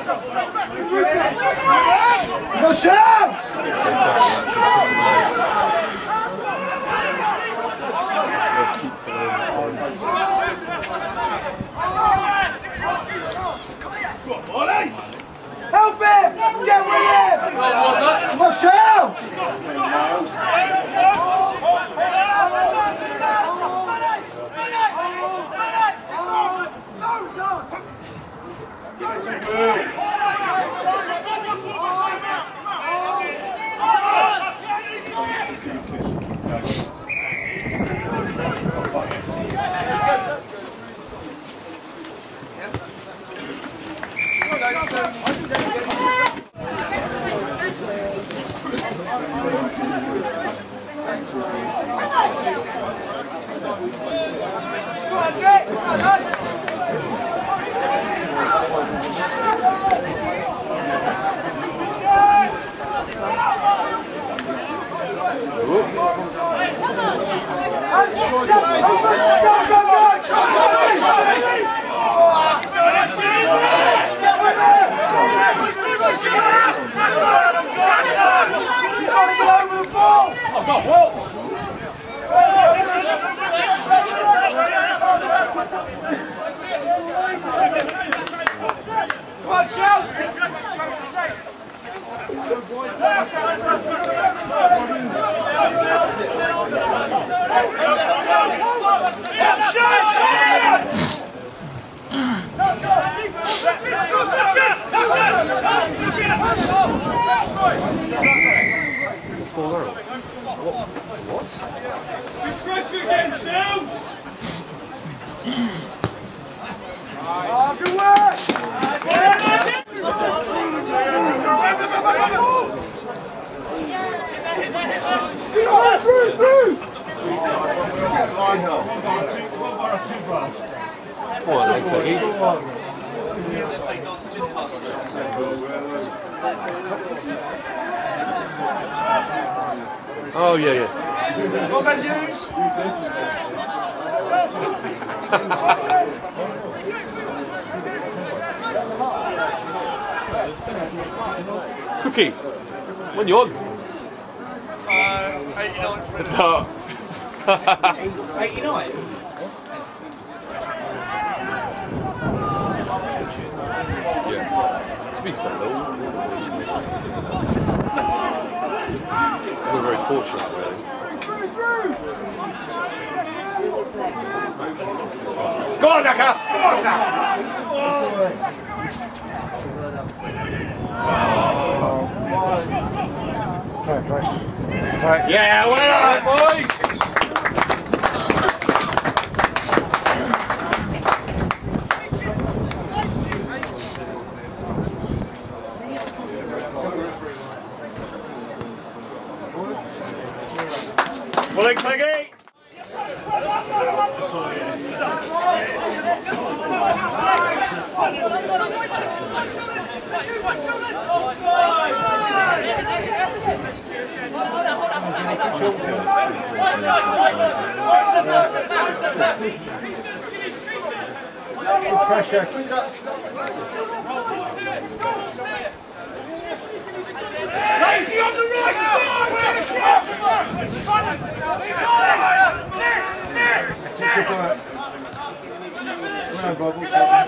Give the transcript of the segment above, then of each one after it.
No chance! Help him! Get with him! No chance! Oh, yeah, yeah. Cookie, when you on? 89. 89? Yeah. To be fair though, we're very fortunate really. Go on, Naka! Yeah, well done, boys! Pulling Peggy! Pressure. Lazy on the right side! Good work. Well done, Bob.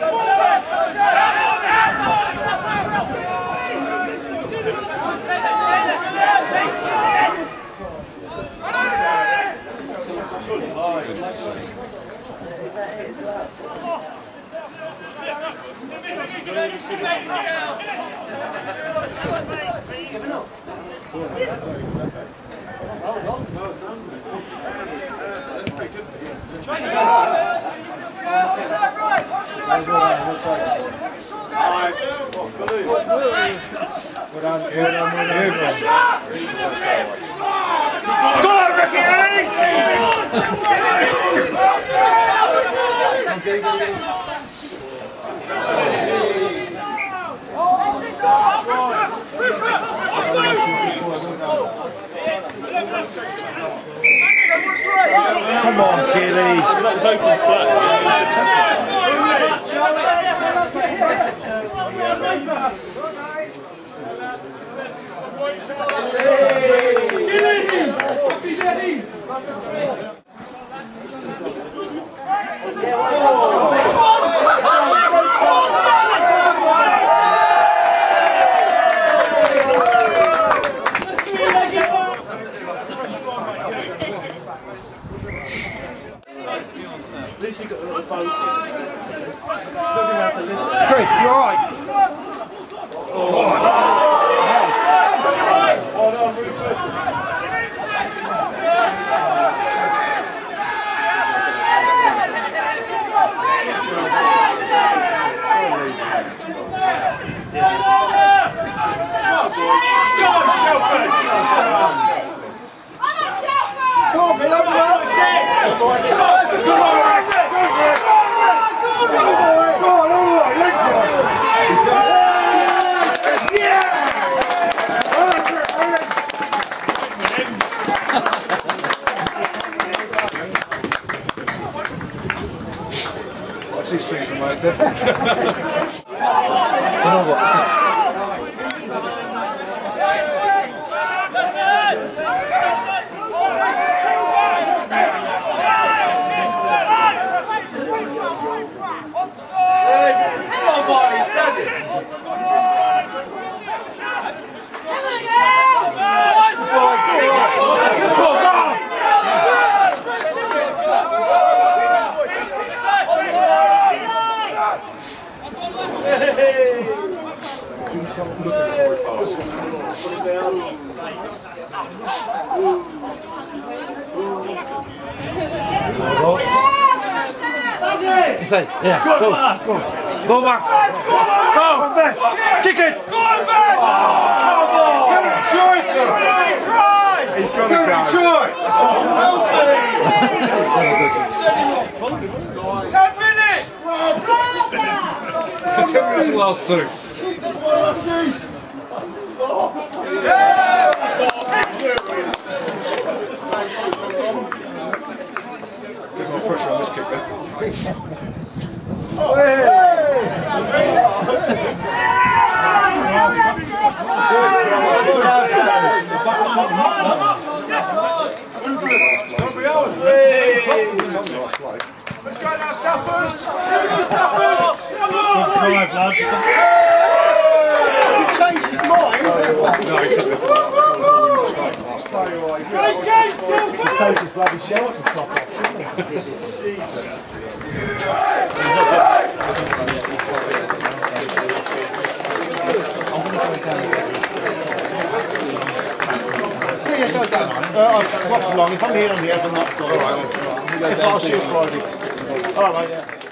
Go on, Ricky! Come on, Gilly. That was open play. What's this season, mate? You know what? Inside, yeah, go, go Max, go, kick it! Come on! Try, sir! He's got to go. Try! 10 minutes! 10 minutes the last two. There's no pressure on this kick there. Let's go now, Sappers! He changed his mind. He should take his bloody Shelford top off. Yeah, go down. I've got too long. If I'm here, I'm here. If I'm not, go. If I'll shoot Friday. All right, mate. Yeah.